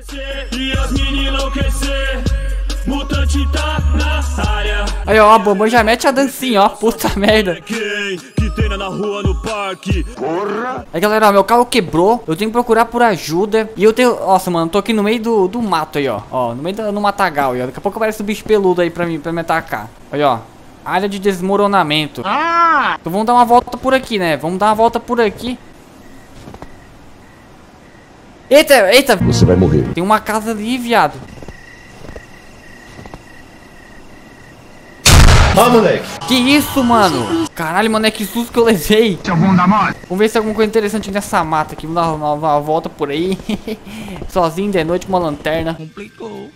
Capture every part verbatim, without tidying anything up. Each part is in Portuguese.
E as meninas enlouquecer. Mutante tá na área. Aí, ó, a Bambam já mete a dancinha, ó. Puta merda. Quem que treina na rua, no parque? Porra. Aí, galera, ó, meu carro quebrou. Eu tenho que procurar por ajuda. E eu tenho... Nossa, mano, tô aqui no meio do, do mato aí, ó. Ó, no meio do no matagal aí, ó. Daqui a pouco aparece um bicho peludo aí pra mim, pra me atacar. Aí, ó. Área de desmoronamento. Ah! Então vamos dar uma volta por aqui, né? Vamos dar uma volta por aqui. Eita, eita. Você vai morrer. Tem uma casa ali, viado. Ó, moleque. Que isso, mano? Caralho, mano, é que susto que eu levei. Seu bom da mole. Vamos ver se tem alguma coisa interessante nessa mata aqui. Vamos dar uma, uma volta por aí. Sozinho de noite com uma lanterna. Complicou.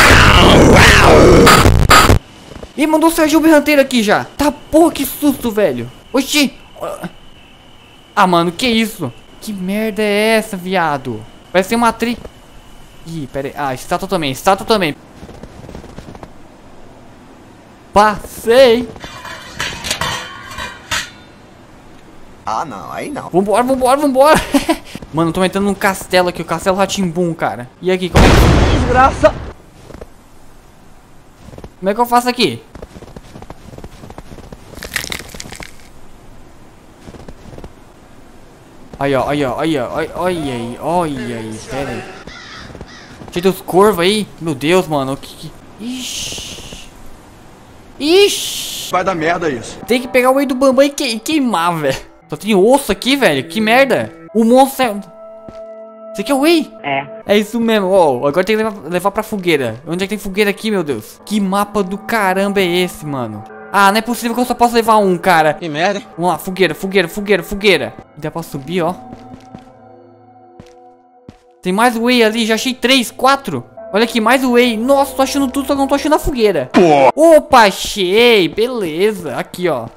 Ih, mandou o Sérgio Berranteiro aqui já. Tá, porra, que susto, velho. Oxi. Ah, mano, que isso? Que merda é essa, viado? Vai ser uma tri... Ih, pera aí. Ah, estátua também, estátua também. Passei. Ah, não, aí não. Vambora, vambora, vambora. Mano, tô entrando num castelo aqui, o Castelo Rá-Tim-Bum, cara. E aqui, como é que... Desgraça. Como é que eu faço aqui? Aí, ó, aí, ó, aí, ó, olha aí, olha aí, pera aí. Cheio dos corvos aí. Meu Deus, mano, que que... Ixi. Ixi. Vai dar merda isso. Tem que pegar o meio do Bambam e, que e queimar, velho. Só tem osso aqui, velho, que merda. O monstro é... Isso aqui é o Whey? É. É isso mesmo, ó, oh, agora tem que levar, levar pra fogueira. Onde é que tem fogueira aqui, meu Deus? Que mapa do caramba é esse, mano? Ah, não é possível que eu só possa levar um, cara. Que merda, hein? Vamos lá, fogueira, fogueira, fogueira, fogueira. Dá pra subir, ó. Tem mais Whey ali, já achei três, quatro. Olha aqui, mais Whey. Nossa, tô achando tudo, só não tô achando a fogueira. Pô. Opa, achei, beleza. Aqui, ó.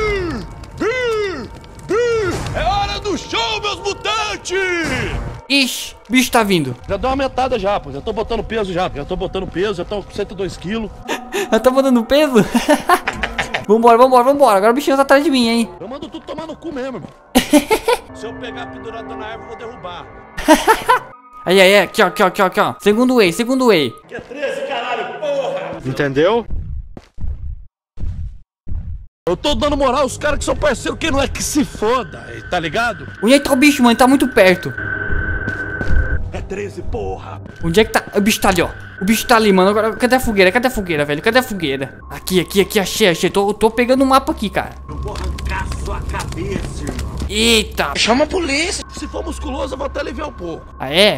É hora do show, meus mutantes! Ixi, o bicho tá vindo. Já deu uma aumentada já, pô. Já tô botando peso já. Já tô botando peso, já tô com cento e dois quilos. Já tá botando peso? Vambora, vambora, vambora. Agora o bichinho tá atrás de mim, hein? Eu mando tudo tomar no cu mesmo, irmão. Se eu pegar pendurado na árvore, eu vou derrubar. Aí, aí, aqui, ó, aqui, ó, aqui, ó, aqui, ó. Segundo Whey, segundo Whey. Que é treze, caralho, porra! Entendeu? Eu tô dando moral aos caras que são parceiros, quem não é que se foda, tá ligado? Onde é que tá o bicho, mano? Ele tá muito perto. É treze, porra! Onde é que tá? O bicho tá ali, ó. O bicho tá ali, mano. Agora, cadê a fogueira? Cadê a fogueira, velho? Cadê a fogueira? Aqui, aqui, aqui, achei, achei. Tô, tô pegando o um mapa aqui, cara. Eu vou arrancar sua cabeça, irmão. Eita. Chama a polícia. Se for musculoso, eu vou até aliviar um pouco. Ah, é?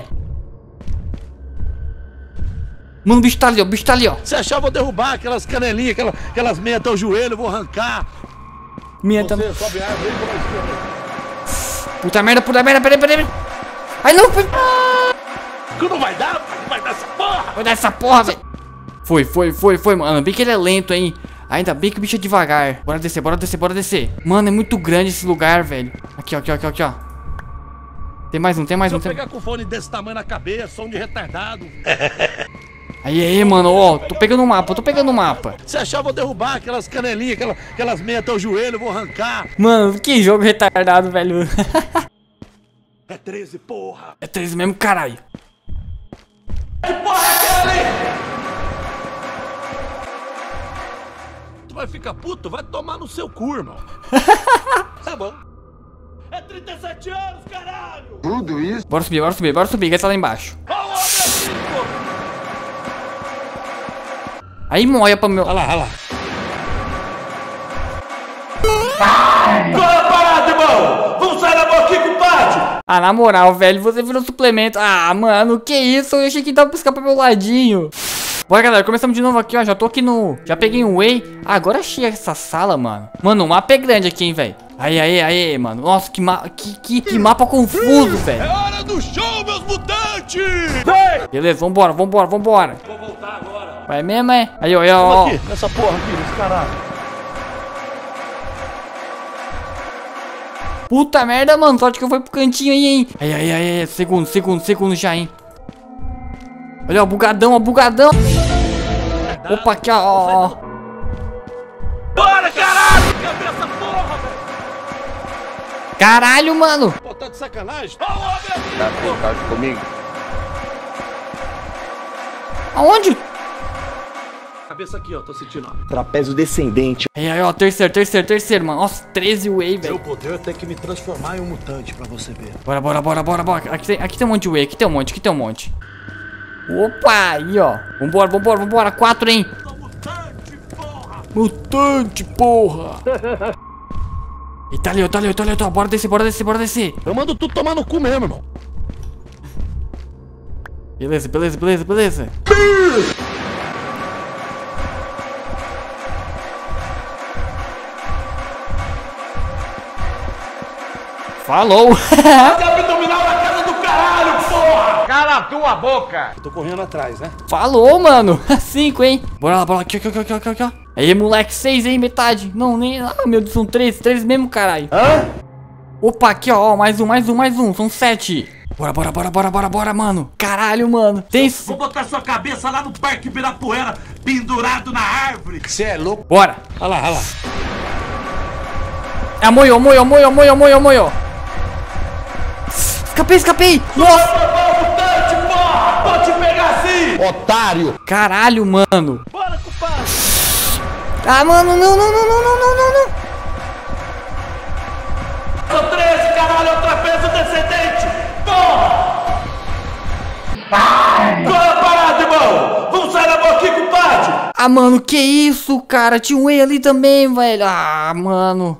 Mano, o bicho tá ali, ó. O bicho tá ali, ó. Se achar, eu vou derrubar aquelas canelinhas, aquelas, aquelas meias até o joelho, eu vou arrancar. Minha Você tá... sobe a árvore, como é que... Puta merda, puta merda, peraí, peraí, peraí. Ai, não, foi... Que não vai dar, não vai dar essa porra! Vai dar essa porra, velho. Foi, foi, foi, foi, mano. Bem que ele é lento, hein. Ainda bem que o bicho é devagar. Bora descer, bora descer, bora descer. Mano, é muito grande esse lugar, velho. Aqui, ó, aqui, ó, aqui, ó, aqui, ó. Tem mais um, tem mais Se um. eu Tem... pegar com fone desse tamanho na cabeça, som de retardado. Aí, aí, mano, ó. Tô pegando o mapa, tô pegando o mapa. Se achar, eu vou derrubar aquelas canelinhas, aquelas, aquelas meias até o joelho, eu vou arrancar. Mano, que jogo retardado, velho. É treze, porra. É três mesmo, caralho. Que porra é aquela ali? Tu vai ficar puto? Vai tomar no seu cu, irmão. Tá bom. É trinta e sete anos, caralho! Tudo isso? Bora subir, bora subir, bora subir, que tá lá embaixo. Olha o homem aqui, pô! Aí moia pra meu... Olha lá, olha lá. Qual é a parada, irmão? Vamos sair na boquinha, compadre! Ah, na moral, velho, você virou suplemento. Ah, mano, que isso? Eu achei que dava pra escapar pro meu ladinho. Bora, galera, começamos de novo aqui, ó. Já tô aqui no... Já peguei um Whey. Ah, agora achei essa sala, mano. Mano, o mapa é grande aqui, hein, velho. Aí, aí, aí, mano. Nossa, que, ma... que, que, que mapa confuso, velho. É hora do show, meus mutantes! Vem! Beleza, vambora, vambora, vambora. Vou voltar agora. Vai mesmo, é? Aí, ó, aí, ó. Vamos aqui, nessa porra aqui, nesse caralho. Puta merda, mano. Sorte que eu fui pro cantinho aí, hein. Aí, aí, aí, aí. Segundo, segundo, segundo já, hein. Olha, ó, bugadão, ó, bugadão. Opa, aqui, ó, ó. Bora, caralho! Cadê essa porra, velho? Caralho, mano. Pô, tá de sacanagem? Olha o homem aqui, Tá pô! tentado comigo? Aonde? Cabeça aqui, ó, tô sentindo. Trapézio descendente. Aí, aí, ó, terceiro, terceiro, terceiro, mano. Nossa, treze Whey, velho. Meu poder tem que me transformar em um mutante pra você ver. Bora, bora, bora, bora, bora. Aqui tem, aqui tem um monte de Whey, aqui tem um monte, aqui tem um monte. Opa, aí, ó. Vambora, vambora, vambora. Quatro, hein. Mutante, porra. Eita, ali, tá ali, tá ali, tá. Bora descer, bora descer, bora descer. Eu mando tudo tomar no cu mesmo, irmão. Beleza, beleza, beleza, beleza. Falou. Abdominal na casa do caralho, porra! Cala a tua boca! Eu tô correndo atrás, né? Falou, mano. Cinco, hein. Bora lá, bora lá. Aqui, aqui, aqui, aqui, aqui, ó. Aí, moleque, seis, hein, metade. Não, nem... Ah, meu Deus, são três. Três mesmo, caralho. Hã? Opa, aqui, ó, ó. Mais um, mais um, mais um. São sete. Bora, bora, bora, bora, bora, bora, mano. Caralho, mano. Tem... Vou botar sua cabeça lá no Parque Ibirapuera, pendurado na árvore. Você é louco? Bora. Olha lá, olha lá. É moio, moio, moio, moio, moio, moio. Escapei, escapei. Nossa. Mutante, porra! Vou te pegar assim! Otário! Caralho, mano. Bora, compadre! Ah, mano, não, não, não, não, não, não, não, não. São treze, caralho, é o trapézio descendente! Porra! Qual é a parada, irmão? Vamos sair na boquinha, compadre! Ah, mano, que isso, cara? Tinha um Whey ali também, velho. Ah, mano.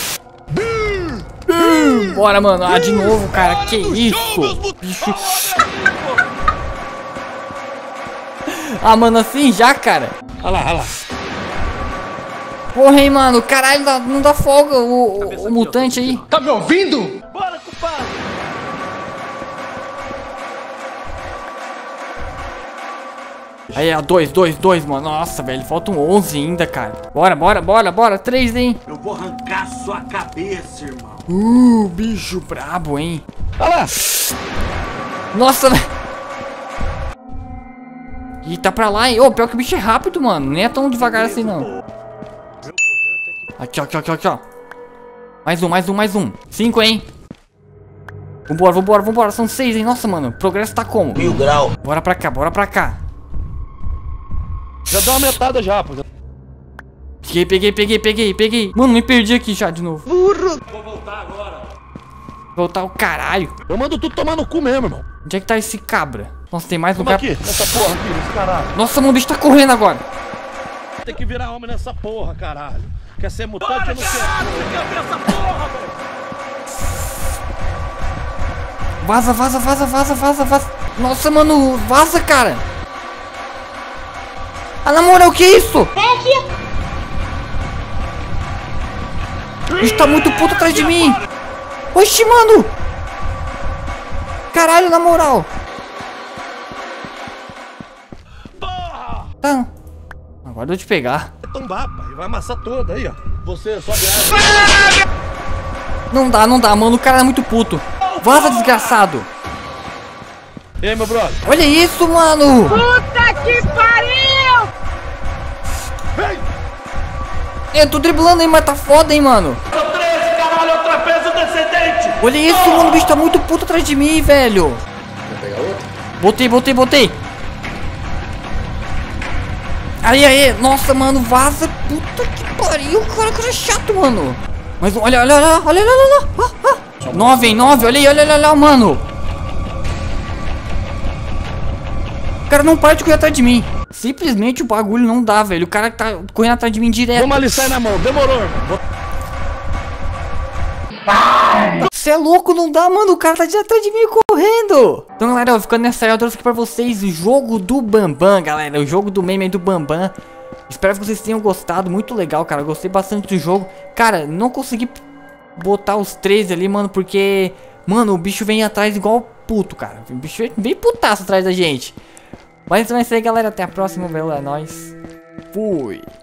Bora, mano. Ah, de novo, cara. Que isso? Bicho. Ah, mano, assim já, cara. Olha lá, olha lá. Porra, hein, mano. Caralho, dá- não dá folga o, o- o mutante aí. Tá me ouvindo? Bora, compadre! Aí, ó, dois, dois, dois, mano. Nossa, velho. Faltam onze ainda, cara. Bora, bora, bora, bora. Três, hein. Eu vou arrancar sua cabeça, irmão. Uh, bicho brabo, hein. Olha lá. Nossa, velho. Ih, tá pra lá, hein. Ô, pior que o bicho é rápido, mano. Nem é tão devagar assim, não. Aqui, ó, aqui, ó, aqui, ó, aqui, ó. Mais um, mais um, mais um. Cinco, hein. Vambora, vambora, vambora. São seis, hein. Nossa, mano. O progresso tá como? Mil grau. Bora pra cá, bora pra cá. Já deu uma metada já, pô. Peguei, peguei, peguei, peguei, peguei. Mano, me perdi aqui já de novo. Vou voltar agora. Voltar o caralho. Eu mando tudo tomar no cu mesmo, irmão. Onde é que tá esse cabra? Nossa, tem mais Vamos lugar. aqui, nessa porra aqui, nesse caralho. Nossa, mano, o bicho tá correndo agora. Tem que virar homem nessa porra, caralho. Quer ser mutante Bora, ou não quer? caralho! Você quer ver essa porra, velho? Vaza, vaza, vaza, vaza, vaza, vaza. Nossa, mano, vaza, cara. Ah, na moral, o que é isso? O bicho tá muito puto atrás de mim. Oxi, mano. Caralho, na moral. Porra! Tá. Agora eu vou te pegar. Vai tombar, pai. Vai amassar toda aí, ó. Você sobe a árvore. Não dá, não dá, mano. O cara é muito puto. Vaza, desgraçado. E aí, meu brother? Olha isso, mano. Puta que pariu! Vem! Eu tô driblando aí, mas tá foda, hein, mano. São treze, caralho, é o trapézio descendente! Olha isso, mano. O bicho tá muito puto atrás de mim, velho. Botei, botei, botei. Aí, aí. Nossa, mano, vaza. Puta que pariu. Cara, cara é chato, mano. Mas olha, olha, olha, olha, olha, olha. Ah, ah. Nove, hein, nove. Olha aí, olha, olha, olha, mano. O cara não para de correr atrás de mim. Simplesmente o bagulho não dá, velho. O cara tá correndo atrás de mim direto. Vamos ali sair na mão. Demorou, irmão. Você é louco, não dá, mano. O cara tá de atrás de mim correndo. Então, galera, eu ficando nessa aí, eu trouxe aqui pra vocês o jogo do Bambam, galera. O jogo do meme aí do Bambam. Espero que vocês tenham gostado. Muito legal, cara. Eu gostei bastante do jogo. Cara, não consegui botar os três ali, mano, porque... Mano, o bicho vem atrás igual puto, cara. O bicho vem putaço atrás da gente. Mas então é isso aí, galera. Até a próxima, velho. É nóis. Fui.